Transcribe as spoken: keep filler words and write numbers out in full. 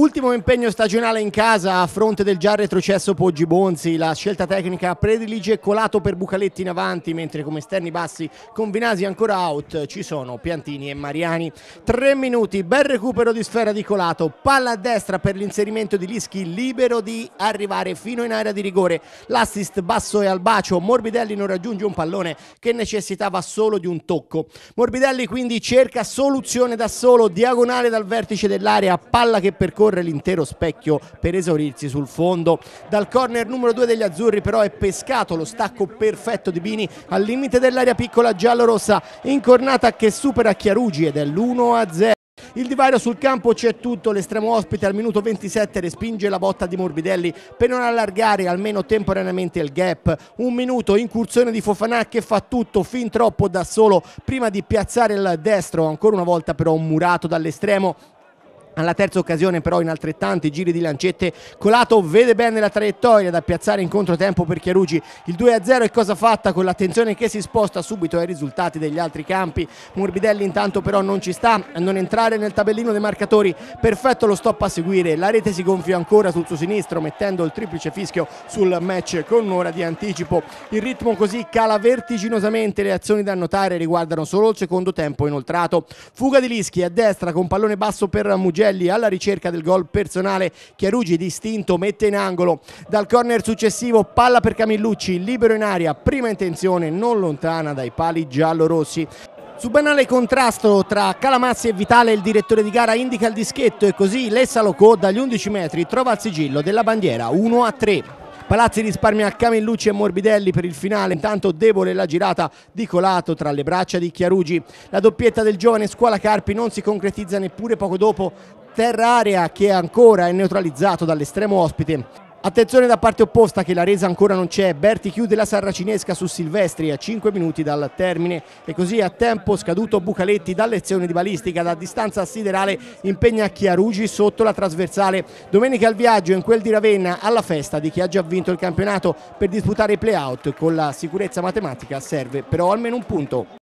Ultimo impegno stagionale in casa a fronte del già retrocesso Poggi Bonzi. La scelta tecnica predilige Colato per Bucaletti in avanti, mentre come esterni bassi con Vinasi ancora out ci sono Piantini e Mariani. Tre minuti, bel recupero di sfera di Colato, palla a destra per l'inserimento di Lischi, libero di arrivare fino in area di rigore. L'assist basso e al bacio, Morbidelli non raggiunge un pallone che necessitava solo di un tocco. Morbidelli quindi cerca soluzione da solo, diagonale dal vertice dell'area, palla che percorre l'intero specchio per esaurirsi sul fondo. Dal corner numero due degli azzurri però è pescato lo stacco perfetto di Bini al limite dell'area piccola giallorossa, incornata che supera Chiarugi ed è l'uno a zero. Il divario sul campo c'è tutto, l'estremo ospite al minuto ventisette respinge la botta di Morbidelli per non allargare almeno temporaneamente il gap. Un minuto, incursione di Fofana che fa tutto fin troppo da solo prima di piazzare il destro, ancora una volta però murato dall'estremo. Alla terza occasione però in altrettanti giri di lancette Colato vede bene la traiettoria da piazzare in controtempo per Chiarugi. Il due a zero è cosa fatta con l'attenzione che si sposta subito ai risultati degli altri campi. Morbidelli intanto però non ci sta a non entrare nel tabellino dei marcatori. Perfetto lo stop a seguire, la rete si gonfia ancora sul suo sinistro mettendo il triplice fischio sul match con un'ora di anticipo. Il ritmo così cala vertiginosamente, le azioni da annotare riguardano solo il secondo tempo inoltrato. Fuga di Lischi a destra con pallone basso per Mugelli alla ricerca del gol personale. Chiarugi distinto mette in angolo. Dal corner successivo palla per Camillucci, libero in aria, prima intenzione non lontana dai pali giallorossi. Su banale contrasto tra Calamazzi e Vitale il direttore di gara indica il dischetto e così Lessa-Locò dagli undici metri trova il sigillo della bandiera uno a tre. Palazzi risparmia a Camillucci e Morbidelli per il finale, intanto debole la girata di Colato tra le braccia di Chiarugi. La doppietta del giovane Scuola Carpi non si concretizza neppure poco dopo, terra area che ancora è neutralizzato dall'estremo ospite. Attenzione da parte opposta che la resa ancora non c'è, Berti chiude la sarracinesca su Silvestri a cinque minuti dal termine e così a tempo scaduto Bucaletti da lezione di balistica da distanza siderale impegna Chiarugi sotto la trasversale. Domenica al viaggio in quel di Ravenna alla festa di chi ha già vinto il campionato per disputare i play-out, con la sicurezza matematica serve però almeno un punto.